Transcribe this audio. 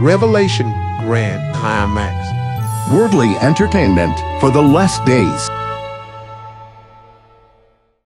Revelation Grand Climax. Worldly entertainment for the less days.